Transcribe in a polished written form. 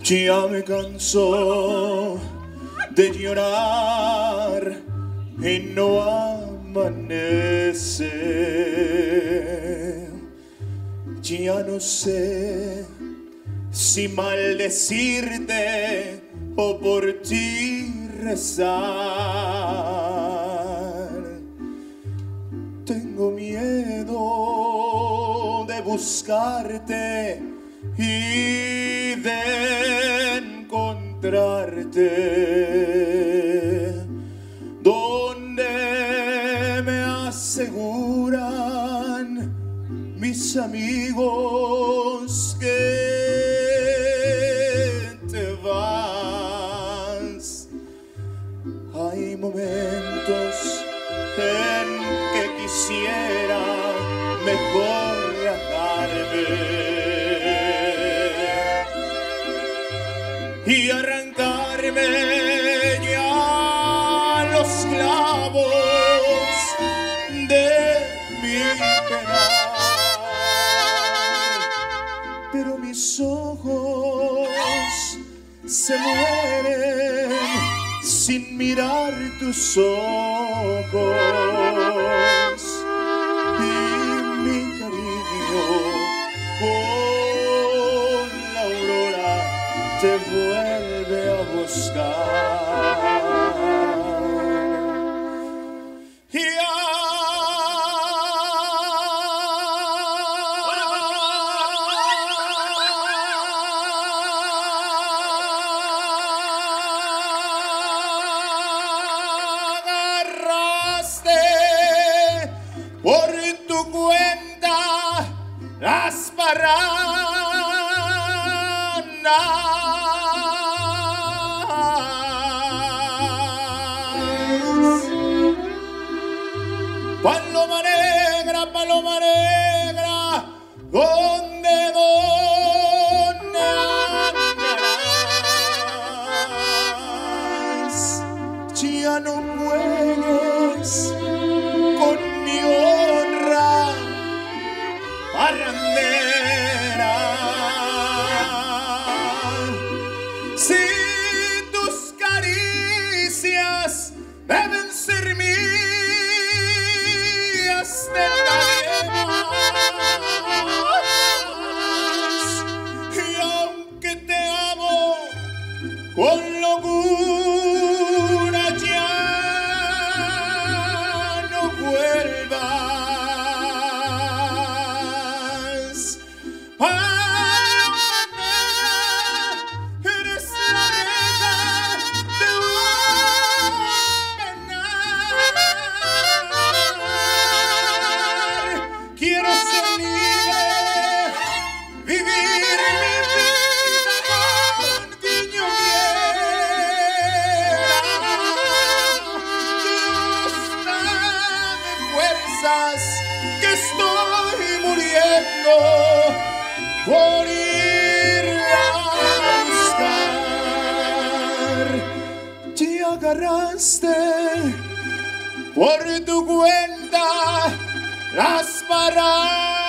Ya me canso de llorar y no amanece. Ya no sé si maldecirte o por ti rezar. Tengo miedo de buscarte y de encontrarte donde me aseguran mis amigos que te vas. Hay momentos en que quisiera mejor rajarme y arrancarme ya los clavos de mi penal, pero mis ojos se mueren sin mirar tus ojos y mi cariño con la aurora te vuelve a buscar. Agarraste por tu cuenta las parranas. Paloma negra, ¿dónde andarás? Ya no juegues con mi honra parrandera. Si tus caricias deben ser mías y aunque te amo con locura, ya no vuelvas. Eres la reina de un penal. Quiero ser libre, vivir mi vida con quien yo quiera. Dios, dame fuerzas, que estoy muriendo por irla a buscar. Te agarraste por tu cuenta las paradas.